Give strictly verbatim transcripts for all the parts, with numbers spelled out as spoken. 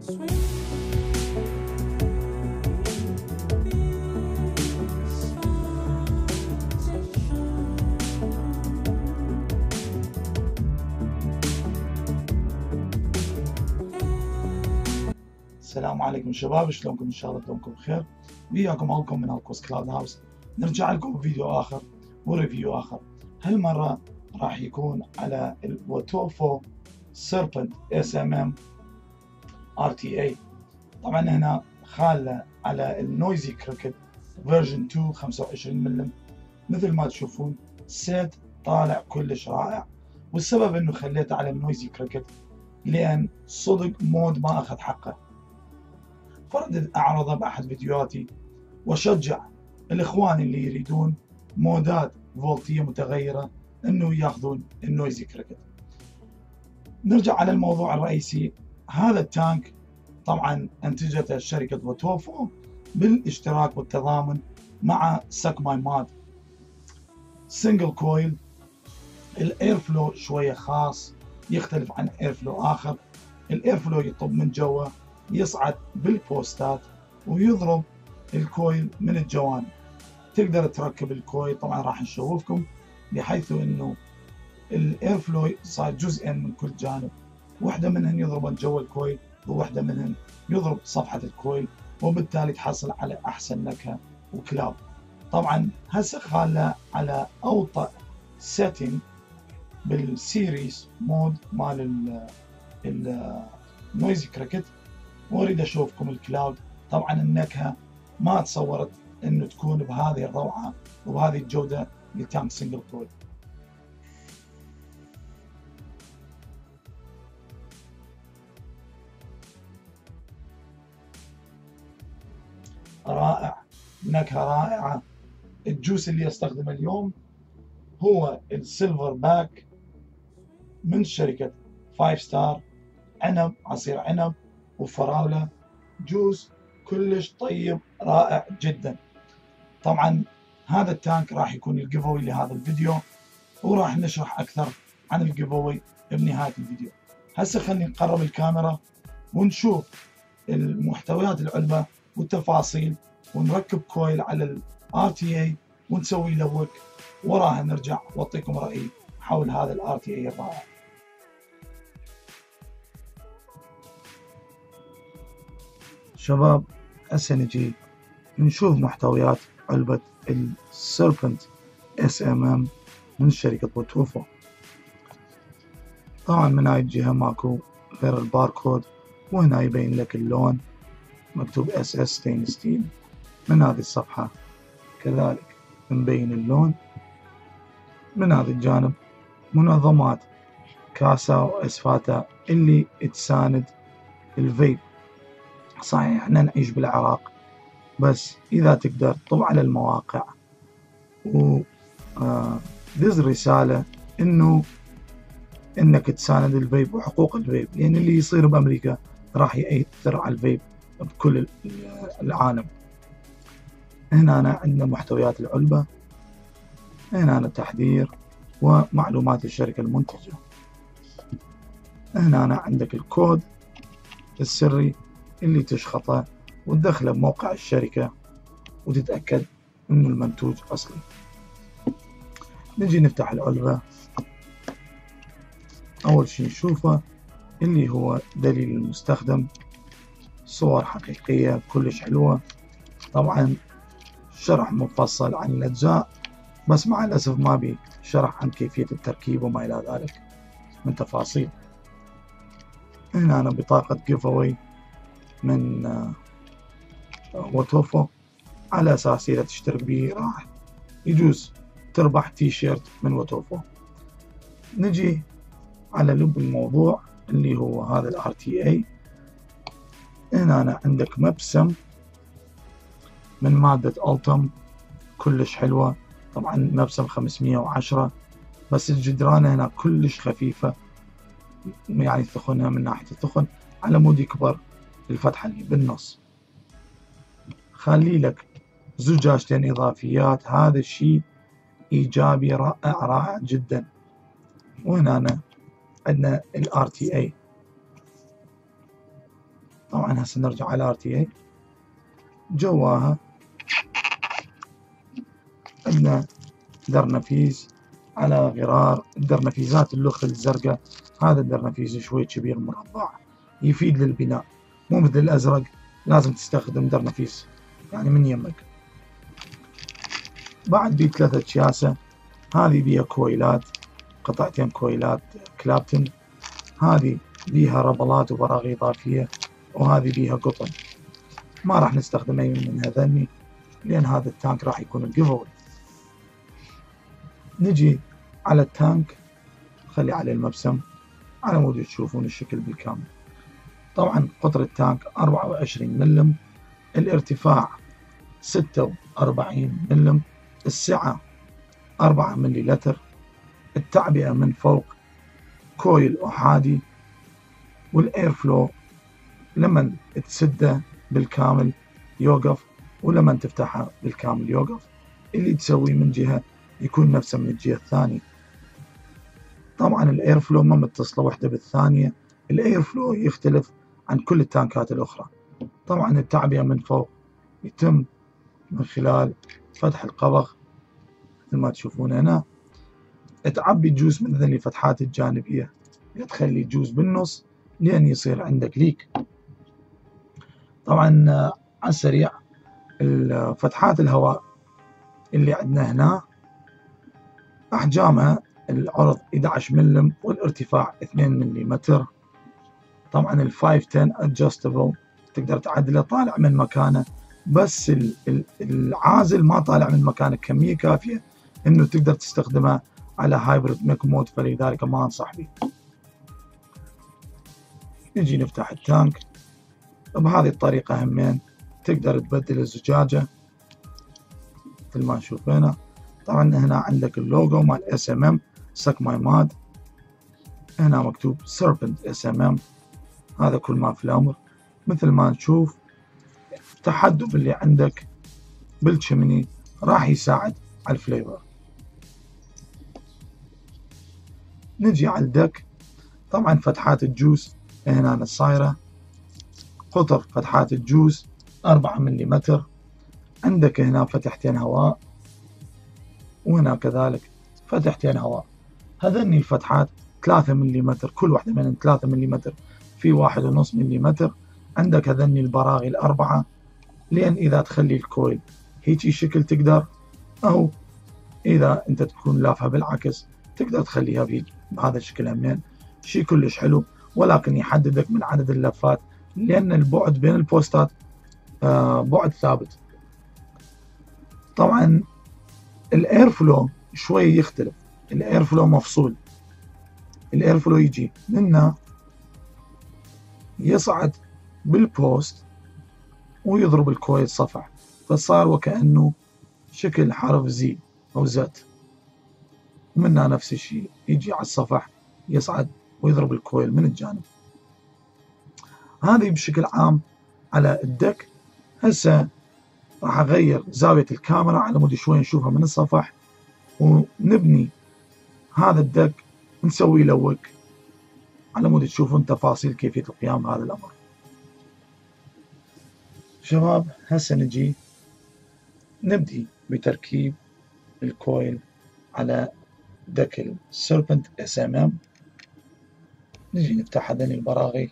السلام عليكم شباب، شلونكم؟ ان شاء الله دومكم بخير. وياكم هلكم من هلكوس كلاود هاوس. نرجع لكم بفيديو اخر وريفيو اخر. هالمره راح يكون على الواتوفو سيربنت اس ام ام ار تي اي. طبعا هنا خاله على النويزي كريكت فيرجن اثنين خمسة وعشرين ملم. مثل ما تشوفون سيت طالع كلش رائع، والسبب انه خليته على النويزي كريكت لان صدق مود ما اخذ حقه. فردت اعرضه باحد فيديوهاتي واشجع الاخوان اللي يريدون مودات فولتيه متغيره انه ياخذون النويزي كريكت. نرجع على الموضوع الرئيسي. هذا التانك طبعا انتجته شركه واتوفو بالاشتراك والتضامن مع سك ماي ماد. سنجل كويل، الاير فلو شويه خاص يختلف عن اير فلو اخر. الاير فلو يطب من جوا يصعد بالبوستات ويضرب الكويل من الجوانب. تقدر تركب الكويل، طبعا راح نشوفكم، بحيث انه الاير فلو صار جزئين من كل جانب، واحده منهن يضرب جوا الكويل وواحده منهن يضرب صفحه الكويل، وبالتالي تحصل على احسن نكهه وكلاود. طبعا هسه خاله على اوطى سيتنج بالسيريس مود مال النويزي كريكت، واريد اشوفكم الكلاود. طبعا النكهه ما تصورت انه تكون بهذه الروعه وبهذه الجوده لتانك سنجل كويل. رائع، نكهه رائعه. الجوس اللي استخدمه اليوم هو السيلفر باك من شركه فايف ستار، عنب، عصير عنب وفراوله. جوس كلش طيب رائع جدا. طبعا هذا التانك راح يكون الجيفوي لهذا الفيديو، وراح نشرح اكثر عن الجيفوي بنهايه الفيديو. هسه خلينا نقرب الكاميرا ونشوف المحتويات العلبه والتفاصيل، ونركب كويل على الار تي اي ونسوي له وك، وراها نرجع واعطيكم رايي حول هذا الار تي اي الرائع. شباب هسه نجي نشوف محتويات علبة السيربنت اس ام ام من شركة واتوفو. طبعا من هاي الجهة ماكو غير الباركود، وهنا يبين لك اللون مكتوب اس اس ستين ستيل. من هذه الصفحة كذلك مبين اللون. من هذا الجانب منظمات كاسا واسفاتا اللي تساند الفيب. صحيح احنا نعيش بالعراق، بس اذا تقدر طب على المواقع ودز رسالة انه انك تساند الفيب وحقوق الفيب، لان اللي يصير بامريكا راح يأثر على الفيب بكل العالم. هنا عندنا محتويات العلبة، هنا تحذير ومعلومات الشركة المنتجة. هنا عندك الكود السري اللي تشخطه وتدخله بموقع الشركة وتتأكد انه المنتوج اصلي. نجي نفتح العلبة. اول شيء نشوفه اللي هو دليل المستخدم، صور حقيقية كلش حلوة. طبعا شرح مفصل عن الاجزاء، بس مع الاسف ما بي شرح عن كيفية التركيب وما الى ذلك من تفاصيل. هنا أنا بطاقة جيفاوي من واتوفو، على اساس اذا تشترك به راح يجوز تربح تي شيرت من واتوفو. نجي على لب الموضوع اللي هو هذا الار تي اي. هنا أنا عندك مبسم من مادة التم كلش حلوة. طبعا مبسم خمسمية وعشرة، بس الجدران هنا كلش خفيفة، يعني ثخنها من ناحية الثخن على مود يكبر الفتحة اللي بالنص. خلي لك زجاجتين إضافيات، هذا الشيء إيجابي رائع رائع جدا. وهنا عندنا ال آر تي إيه. طبعا هسه نرجع على ار تي اي. جواها عندنا درنفيز على غرار. الدرنفيزات اللخ الزرقاء، هذا الدرنفيز شوي كبير مربع يفيد للبناء، مو مثل الازرق لازم تستخدم درنفيز يعني من يمك. بعد بي ثلاثة شياسة، هذه بيها كويلات، قطعتين كويلات كلابتن، هذه بيها ربلات وبراغي إضافية، وهذه بيها قطن. ما راح نستخدم أي من هذني لأن هذا التانك راح يكون الجيفوي. نجي على التانك، خلي عليه المبسم على مود تشوفون الشكل بالكامل. طبعا قطر التانك أربعة وعشرين ملم، الارتفاع ستة وأربعين ملم، السعة أربعة مليلتر، التعبئة من فوق كويل أحادي، والإير فلو لما تسده بالكامل يوقف، ولما تفتحها بالكامل يوقف. اللي تسويه من جهة يكون نفسه من الجهة الثانية. طبعا الإير فلو ما متصلة وحدة بالثانية، الإير فلو يختلف عن كل التانكات الأخرى. طبعا التعبئة من فوق يتم من خلال فتح القبغ مثل ما تشوفون هنا. تعبي الجوز من ذني الفتحات الجانبية، تخلي الجوز بالنص لين يصير عندك ليك. طبعا على السريع، فتحات الهواء اللي عندنا هنا أحجامها العرض أحد عشر ملم والارتفاع اثنين ملم. طبعا ال خمسة عشرة adjustable، تقدر تعدله طالع من مكانه، بس العازل ما طالع من مكانه كمية كافية انه تقدر تستخدمه على هايبرد ميك مود، فلذلك ما انصح به. نجي نفتح التانك بهذه الطريقة. همين تقدر تبدل الزجاجة مثل ما نشوف هنا. طبعا هنا عندك اللوجو مال اس ام ام سك ماي ماد، هنا مكتوب سيربنت اس ام ام، هذا كل ما في الامر. مثل ما نشوف التحدب اللي عندك بالشمني راح يساعد على الفليفر. نجي على الدك. طبعا فتحات الجوز هنا الصايرة، قطر فتحات الجوز أربعة ملم. عندك هنا فتحتين هواء، وهنا كذلك فتحتين هواء. هذني الفتحات ثلاثة ملم، كل واحدة منهم ثلاثة ملم في واحد ونص ملم. عندك هذني البراغي الأربعة، لأن إذا تخلي الكويل هيجي شكل تقدر، أو إذا أنت تكون لافها بالعكس تقدر تخليها بهذا الشكل. همين شيء كلش حلو، ولكن يحددك من عدد اللفات، لأن البعد بين البوستات بعد ثابت. طبعا الاير فلو شوي يختلف، الاير فلو مفصول. الاير فلو يجي منه يصعد بالبوست ويضرب الكويل صفح، فصار وكأنه شكل حرف زي أو زت، ومنها نفس الشيء يجي على الصفح يصعد ويضرب الكويل من الجانب. هذه بشكل عام على الدك. هسه راح أغير زاوية الكاميرا على مود شوي نشوفها من الصفح، ونبني هذا الدك نسوي له وك على مود تشوفون تفاصيل كيفية القيام بهذا الأمر. شباب هسه نجي نبدي بتركيب الكويل على دك السيربنت اس ام ام. نجي نفتح هذين البراغي،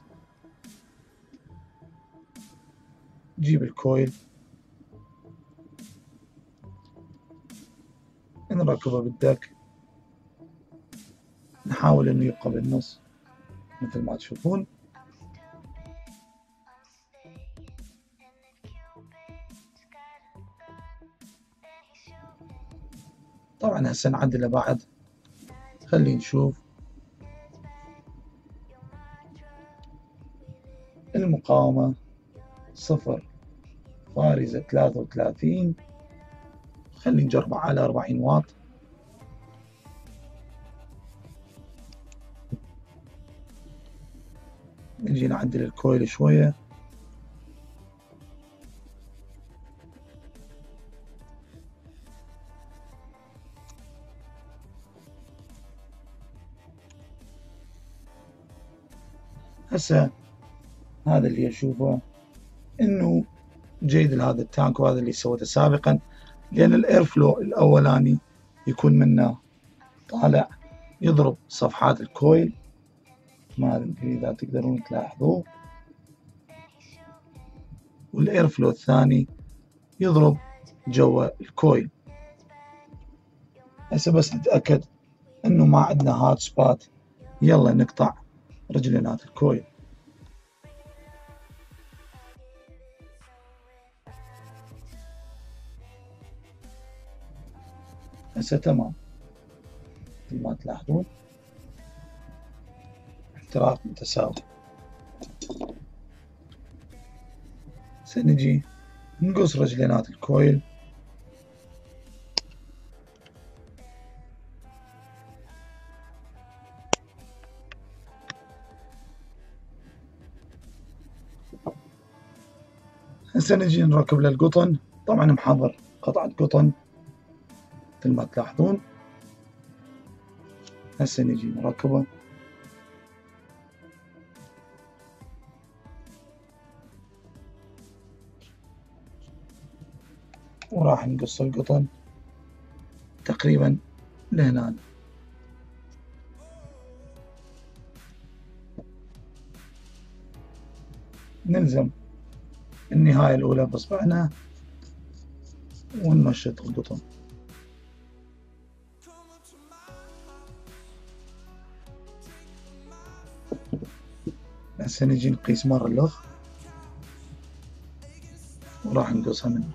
نجيب الكويل نركبه بالدك، نحاول انه يبقى بالنص مثل ما تشوفون. طبعا هسه نعدله بعد، خلي نشوف المقاومة صفر فارزة ثلاثة وثلاثين، خلي نجربه على أربعين واط. نجي نعدل الكويل شوية، هسه هذا اللي أشوفه إنه جيد لهذا التانك، وهذا اللي سويته سابقا، لأن الإير فلو الأولاني يكون منه طالع يضرب صفحات الكويل، ما أدري إذا تقدرون تلاحظوه، والإير فلو الثاني يضرب جوا الكويل. هسه بس نتأكد إنه ما عندنا هات سبات، يلا نقطع رجلينات الكويل. هسه تمام مثل ما تلاحظون احتراق متساوي. سنجي نقص رجلينات الكويل، هسه نجي نركب له القطن. طبعا محضر قطعة قطن مثل ما تلاحظون. هسه نجي نركبه، وراح نقص القطن تقريبا لهنا. نلزم النهاية الأولى بإصبعنا ونمشط القطن. هسه نجي نقيس مر اللخ وراح نقصها منه.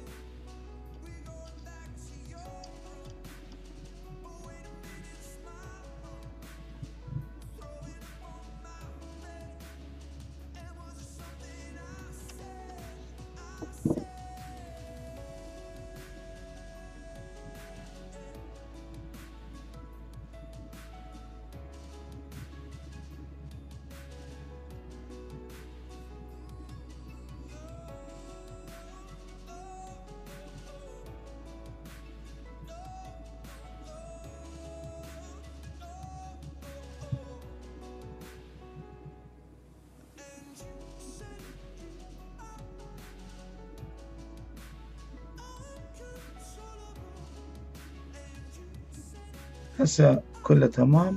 هسه كله تمام.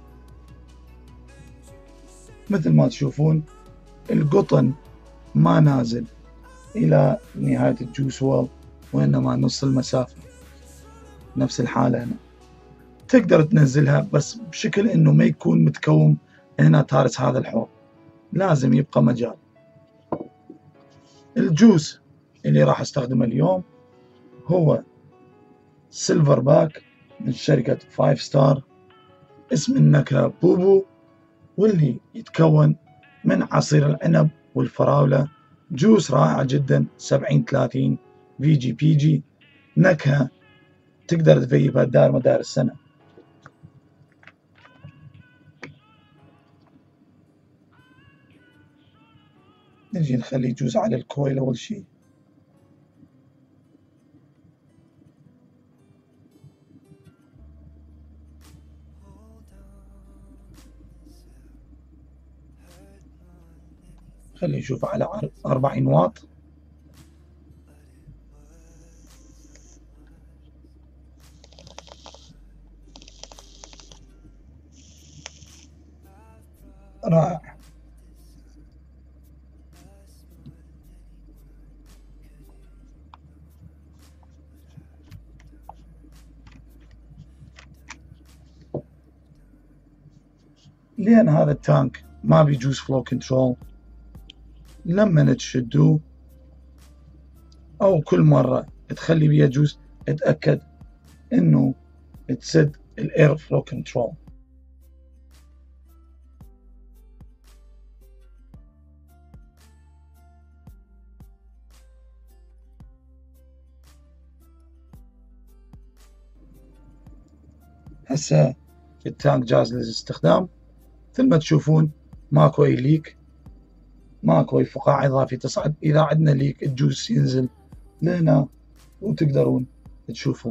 مثل ما تشوفون القطن ما نازل إلى نهاية الجوس وول، وإنما نص المسافة. نفس الحالة هنا تقدر تنزلها، بس بشكل إنه ما يكون متكوم هنا تارس هذا الحوض، لازم يبقى مجال. الجوس اللي راح استخدمه اليوم هو سيلفر باك من شركة فايف ستار، اسم النكهة بوبو، واللي يتكون من عصير العنب والفراولة. جوس رائع جدا، سبعين ثلاثين في جي بي جي، نكهة تقدر تفيبها دار مدار السنة. نجي نخلي جوس على الكويل أول شي، خلي نشوف على أربعين واط. رائع. لأن هذا التانك ما بيجوز فلو كنترول، لما تشدوه أو كل مرة تخلي بيه جوز اتأكد إنه تسد الاير فلو كنترول. هسه التانك جاهز للاستخدام. مثل ما تشوفون ماكو اي ليك، ماكو اي فقاعة اضافي تصعد. اذا عندنا ليك الجوز ينزل لهنا وتقدرون تشوفوه.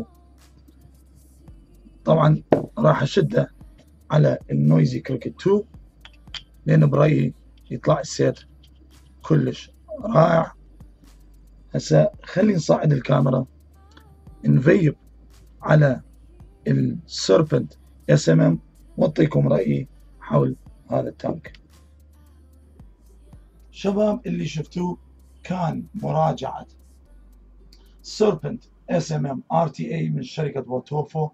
طبعا راح اشده على النويزي كريكت تو، لان برايي يطلع السير كلش رائع. هسه خلي نصعد الكاميرا نفيب على السيربنت اس ام ام واعطيكم رأيي حول هذا التانك. شباب اللي شفتوه كان مراجعة سيربنت اس ام ام ار تي اي من شركة فوتوفو.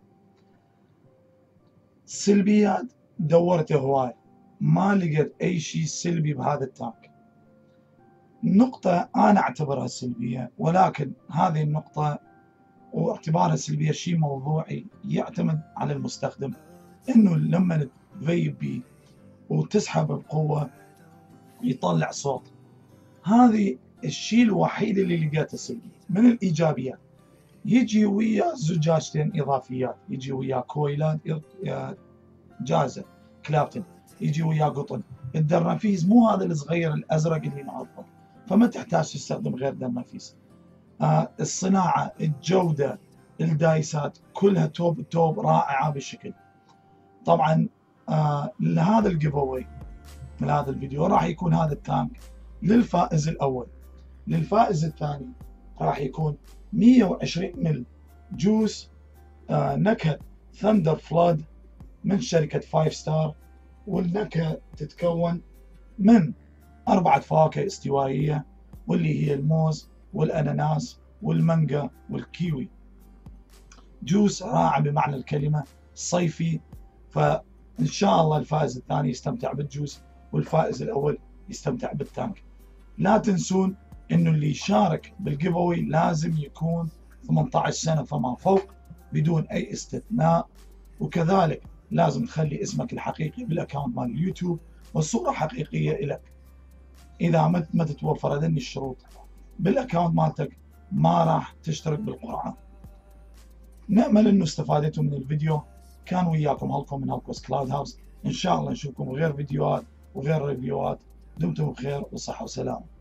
سلبيات دورت هواية، ما لقيت اي شيء سلبي بهذا التانك. نقطة انا اعتبرها سلبية، ولكن هذه النقطة واعتبارها سلبية شيء موضوعي يعتمد على المستخدم، انه لما تفيب بيه وتسحب بقوة يطلع صوت. هذه الشيء الوحيد اللي لقيته سلبي. من الايجابيات يجي ويا زجاجتين اضافيات، يجي ويا كويلات جازة كلابتن، يجي ويا قطن. الدرنفيس مو هذا الصغير الازرق اللي نعرفه، فما تحتاج تستخدم غير درنفيس. آه الصناعة، الجودة، الدايسات كلها توب توب رائعة بشكل. طبعا آه لهذا الجيف اواي من هذا الفيديو راح يكون هذا التانك للفائز الاول. للفائز الثاني راح يكون مئة وعشرين مل جوس آه نكهة ثندر فلود من شركة فايف ستار، والنكهة تتكون من أربعة فواكه استوائية، واللي هي الموز والأناناس والمانجا والكيوي. جوس رائع بمعنى الكلمة، صيفي. فإن شاء الله الفائز الثاني يستمتع بالجوس والفائز الأول يستمتع بالتانك. لا تنسون إنه اللي يشارك بالجيف أواي لازم يكون ثمانية عشر سنة فما فوق بدون أي استثناء، وكذلك لازم تخلي اسمك الحقيقي بالاكونت مال اليوتيوب والصورة حقيقية لك. إذا ما تتوفر هذني الشروط بالاكونت مالتك ما راح تشترك بالقرعة. نأمل إنه استفادتوا من الفيديو. كان وياكم هلكم من هلكوس كلاود هاوس. إن شاء الله نشوفكم غير فيديوهات وغير ريفيوهات. دمتم بخير وصحة وسلامة.